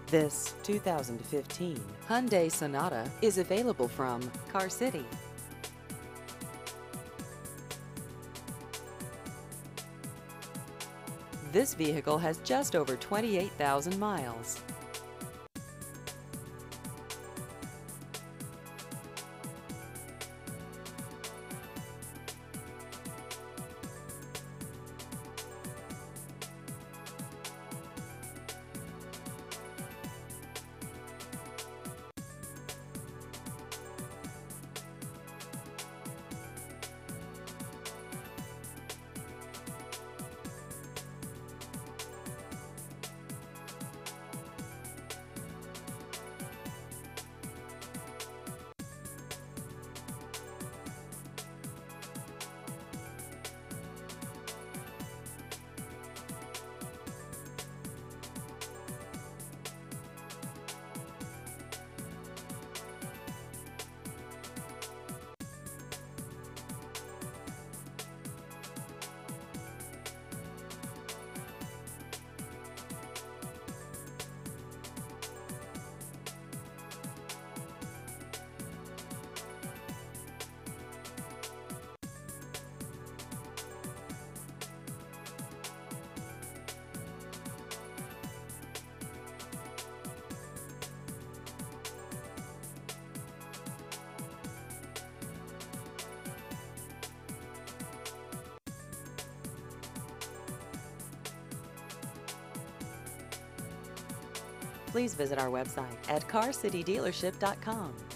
This 2015 Hyundai Sonata is available from Car City. This vehicle has just over 28,000 miles. Please visit our website at carcitydealership.com.